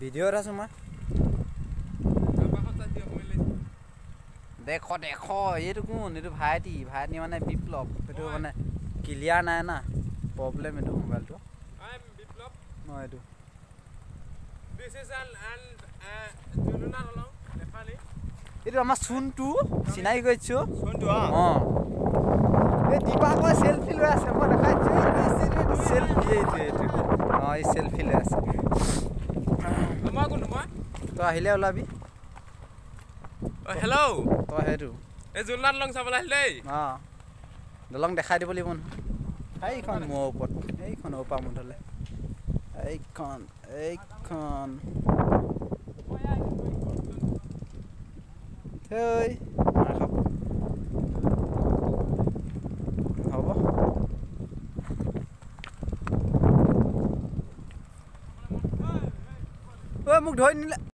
ভিডিঅ'ত আছো মই দেখো এইটো কোন এইটো ভাইটি মানে বিপ্লৱ এইটো মানে ক্লিয়াৰ নাই না প্ৰব্লেম এইটো মোবাইলটো এইটো এইটো আমাৰ চোনটো চিনাকি কৰিছো অঁ এই দীপাকৰ চেল্ফি লৈ আছে মই দেখাইছোঁ চেল্ফি এইটো অঁ এই চেল্ফি লৈ আছে তই আহিলে ওলাবি হেল্ল' তই সেইটো এই জুলনাথ দলং চাবলৈ আহিল দেই অঁ দলং দেখাই দিব লাগিব নহয় এইখন মোৰ ওপৰত এইখন ওপৰ মুঠলে এইখন থৈ হ'ব ঐ মোক ধৰি নিলে